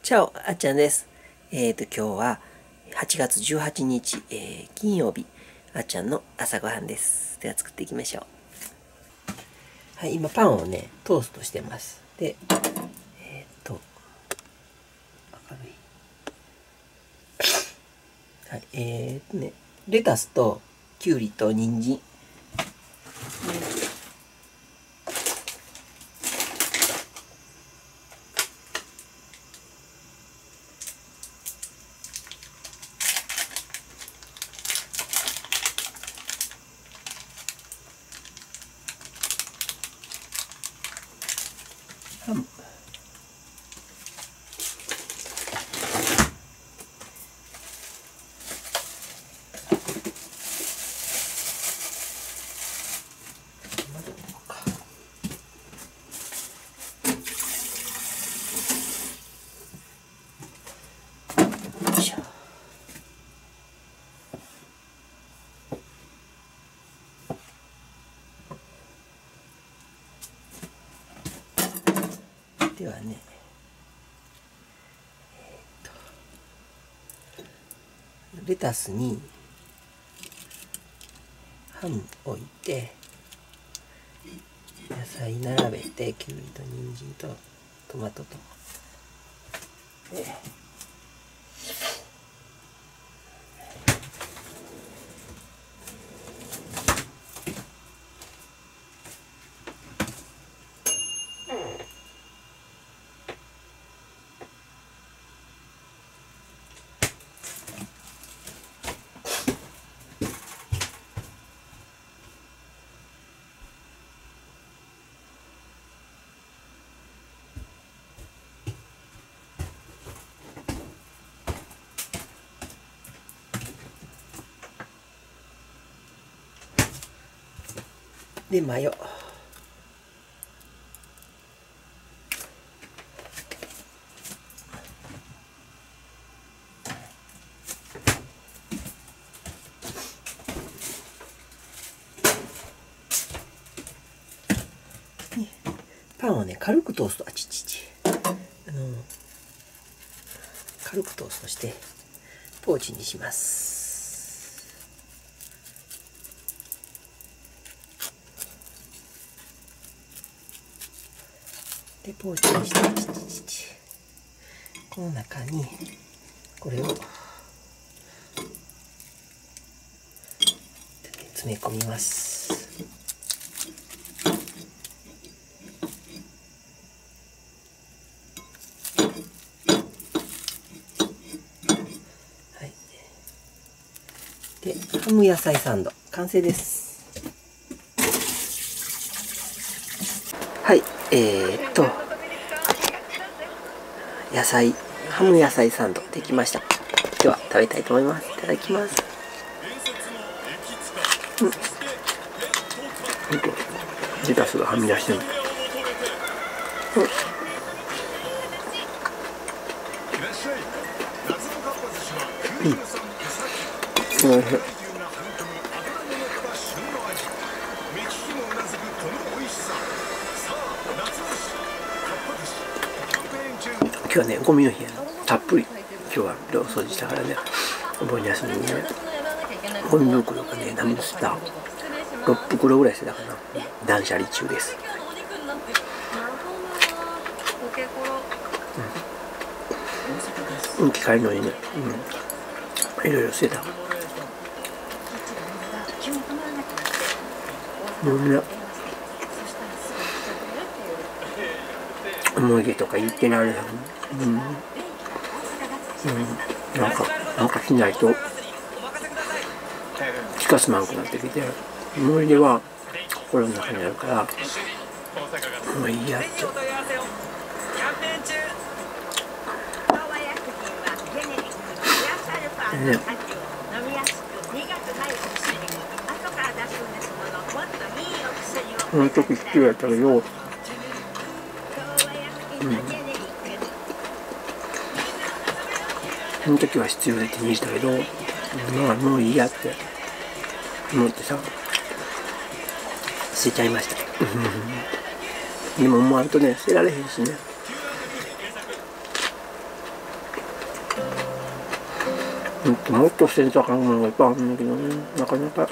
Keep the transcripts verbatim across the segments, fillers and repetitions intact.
チャオ、あっちゃんです。えっと、今日ははちがつじゅうはちにち、えー、金曜日、あっちゃんの朝ごはんです。では作っていきましょう。はい、今パンをね、トーストしてます。で、えっと、明るい。はい、えーとね、レタスときゅうりと人参。ハム。ではね、えー、とレタスにハム置いて、野菜並べて、きゅうりと人参とトマトと、ででマヨ。パンをね、軽くトースト、あちちち、あの軽くトーストしてポーチにします。でポーチにして、ちちちち、この中にこれを詰め込みます。で、ハム野菜サンド完成です。はい、えー、っと野菜ハム野菜サンドできました。では食べたいと思います。いただきます。うん、レタスがはみ出してる。うん、うん、おいしい。今日はね、ゴミの日やな、たっぷり今日はお掃除したからね、お盆休みにね、ゴミ袋がね、何ですかろっぷくろぐらいしてたかな。断捨離中です。うん、機械のにね、うん、いろいろ捨てた。もうね、思い出とか言ってられへん。うん、うん、なんかなんかしないと気が済まんくなってきて、思い出は心の中にあるからもういいやって。ね、その時必要やったけど、うん、その時は必要で手に入れたけど、まあもういいやって思ってさ、捨てちゃいました。でも思わんとね、捨てられへんしね。 もっと捨てたかんものがいっぱいあるんだけどね、なかなか。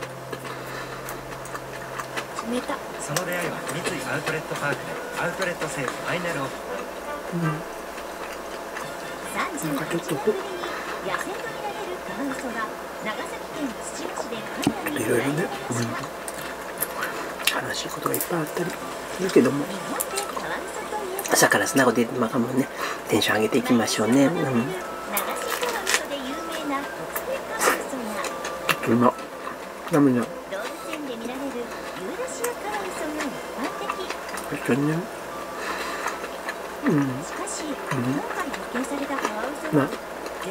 その出会いは三井アウトレットパークでアウトレットセールファイナルオフ。 なんかちょっといろいろね、うん、悲しいことがいっぱいあったりするけども、朝から素直でまあもねテンション上げていきましょうね。うん、うまっ。ダメだ。確かにね。うん。うん。まあ、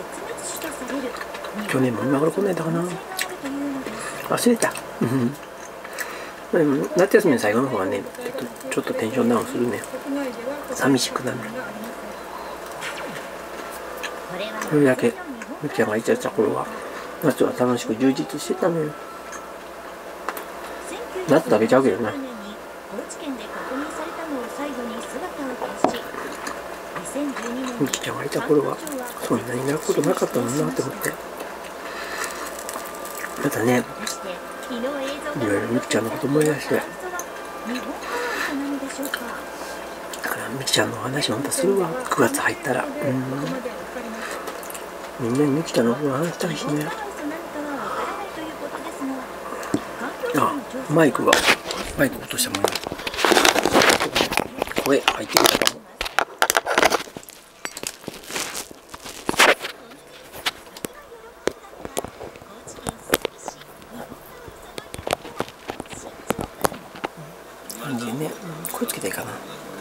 去年も今頃こんなんやったかな。忘れた。うん。でも夏休みの最後の方はね、ちょっとちょっとテンションダウンするね。寂しくなる。それだけみきちゃんが言ってた頃は夏は楽しく充実してたのよ。夏だけちゃうけどな。みきちゃんがいた頃はそんなに泣くことなかったもんなって思って、またねいろいろみきちゃんのこと思い出して、だからみきちゃんのお話またするわ、くがつ入ったら。うん、みんなにみきちゃんのこと話したいしね。あ、マイクがマイク落としたもんね。声入ってきたかも。感じでね、声つけていいかな。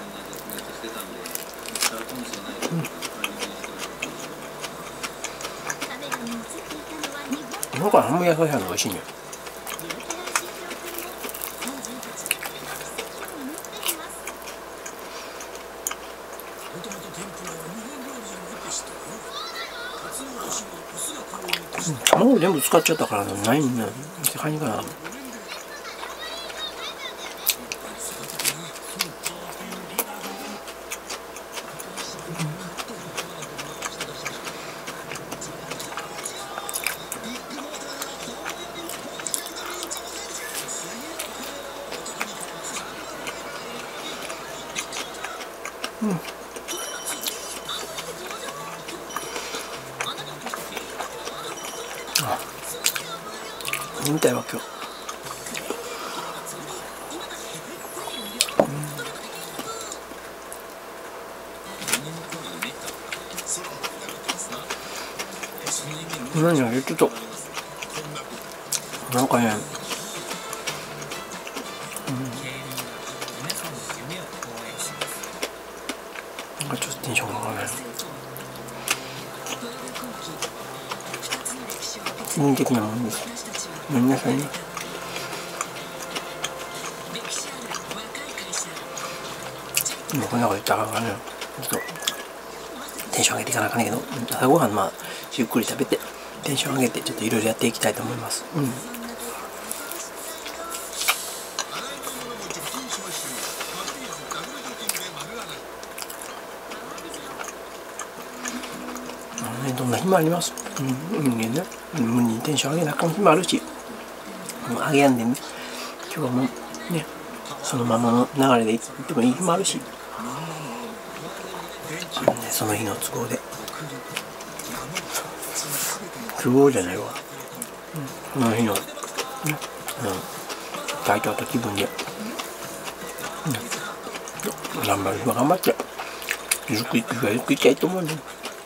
うん。なんかハム野菜の美味しいね。卵全部使っちゃったからないんだよ。って感じかな。うん。あ、飲みたいわ今日。うん。何やちょっとなんかね、うん、なんかちょっとテンションが上がらない。人的なもんです。ごめんなさいね。今こんなこと言ったらね、ちょっとテンション上げていかなあかんねんけど、朝ごはんまあゆっくり食べてテンション上げてちょっといろいろやっていきたいと思います。うん。どんな日もあります。うん、人間ね、無理にテンション上げなあかん日もあるし、もう上げやんでん、ね、今日はもうね、そのままの流れでいってもいい日もあるし、ね、その日の都合で、都合じゃないわ、うん、その日の、ね、うん、体調と気分で、うん、頑張る日は頑張って、ゆっくりゆっくりゆっくりいきたいと思うね。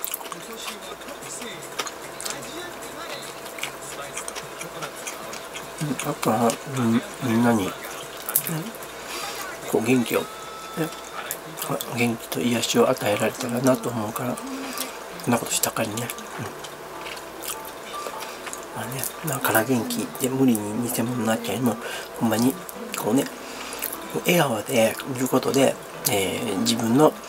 あとは、うん、みんなに、ね、こう元気を、ね、元気と癒しを与えられたらなと思うから、こんなことしたかりね、うん、まあね、だから元気で無理に偽物になっちゃいも、ほんまにこうね、笑顔でいることで、えー、自分の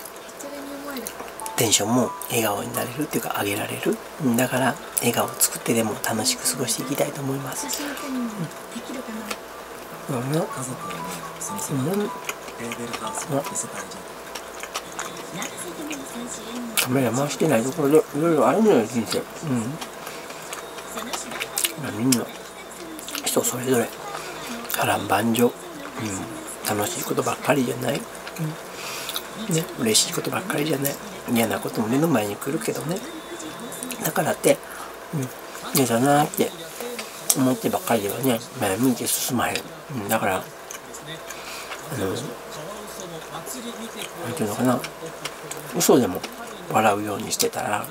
テンションも笑顔になれるっていうか上げられる。だから笑顔を作ってでも楽しく過ごしていきたいと思います。うん。うん。うん。うん。 カメラ回してないところでいろいろあるのよ、人生。うん。みんな人それぞれ波乱万丈、うん、楽しいことばっかりじゃない、うんね、嬉しいことばっかりじゃない、嫌なことも目の前に来るけどね。だからって、うん、嫌だなって思ってばっかりではね、前向いて進まへん。うん、だからあのなんていうのかな、嘘でも笑うようにしてたら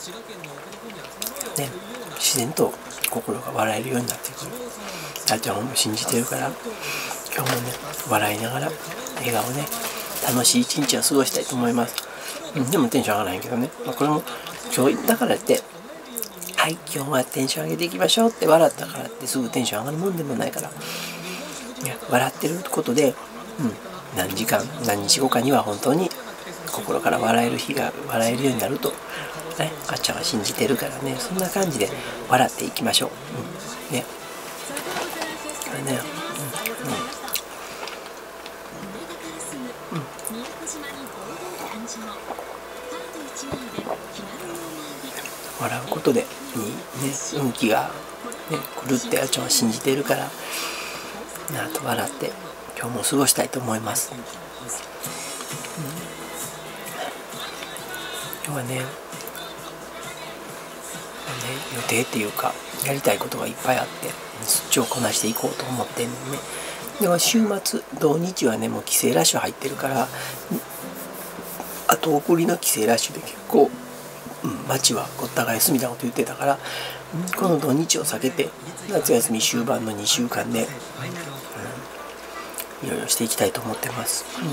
ね、自然と心が笑えるようになってくる。あーちゃんを信じてるから、今日もね笑いながら笑顔ね楽しい一日を過ごしたいと思います。うん、でもテンション上がらないけどね、まあ、これも今日だからってはい今日はテンション上げていきましょうって笑ったからってすぐテンション上がるもんでもないから、ね、笑ってることで、うん、何時間何日後かには本当に心から笑える日が笑えるようになるとね、あっちゃんは信じてるからね、そんな感じで笑っていきましょう。うん、ね。これね、うん、うん、うん、笑うことでいいね、運気がね来るってあっちゃんは信じてるから、なあと笑って今日も過ごしたいと思います。うん、今日はね。予定っていうかやりたいことがいっぱいあってそっちをこなしていこうと思ってんのね。では週末土日はねもう帰省ラッシュ入ってるから、あと送りの帰省ラッシュで結構、うん、街はごった返すみたいなこと言ってたから、この土日を避けて夏休み終盤のにしゅうかんで、うん、いろいろしていきたいと思ってます。うん、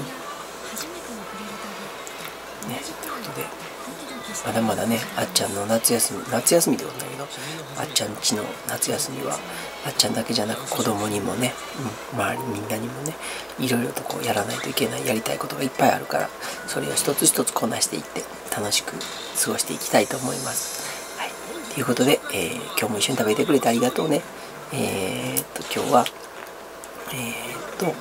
ね、ということでまだまだねあっちゃんの夏休み夏休みではないけどあっちゃんちの夏休みはあっちゃんだけじゃなく子供にもね、うん、周りみんなにもねいろいろとこうやらないといけないやりたいことがいっぱいあるから、それを一つ一つこなしていって楽しく過ごしていきたいと思います。はい、ということで、えー、今日も一緒に食べてくれてありがとうね。えー、っと今日はえー、っと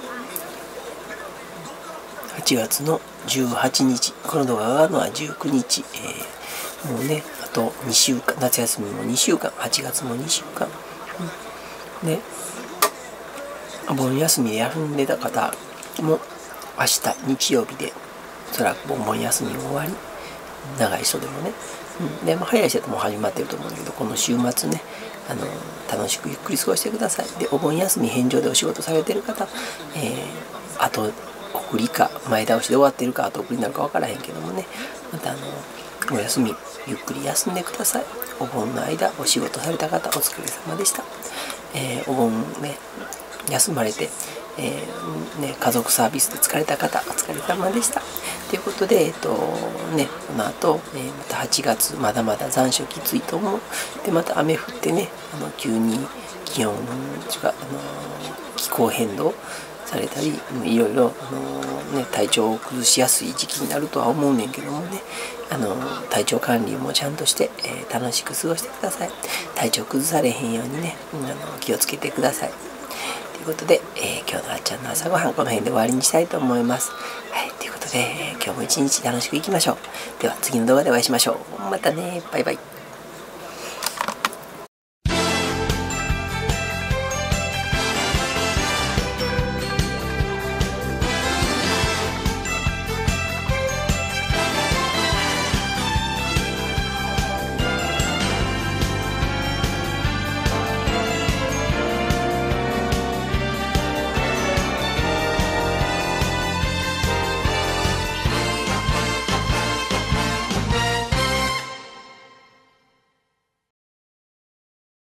はちがつのじゅうはちにち、この動画が上がるのはじゅうくにち、えー、もうねあとにしゅうかん、夏休みもにしゅうかん、はちがつもにしゅうかん、うん、でお盆休みで休んでた方も明日日曜日でおそらくお盆休みも終わり、長い人でもね、うん、で、まあ、早い人でも始まってると思うんだけど、この週末ねあの楽しくゆっくり過ごしてください。でお盆休み返上でお仕事されてる方、えー、あと送りか前倒しで終わってるか後送りになるか分からへんけどもね、またあのお休みゆっくり休んでください。お盆の間お仕事された方お疲れ様でした。えー、お盆ね休まれて、えーね、家族サービスで疲れた方お疲れ様でした。ということで、えっとね、この後、えー、またはちがつまだまだ残暑きついと思う。でまた雨降ってねあの急に気温が、あの気候変動されたりいろいろ、あのね、体調を崩しやすい時期になるとは思うねんけどもね、あの体調管理もちゃんとして、えー、楽しく過ごしてください。体調崩されへんようにね、あの気をつけてください。ということで、えー、今日のあっちゃんの朝ごはんこの辺で終わりにしたいと思います。はい、ということで、えー、今日も一日楽しくいきましょう。では次の動画でお会いしましょう。またね、バイバイ。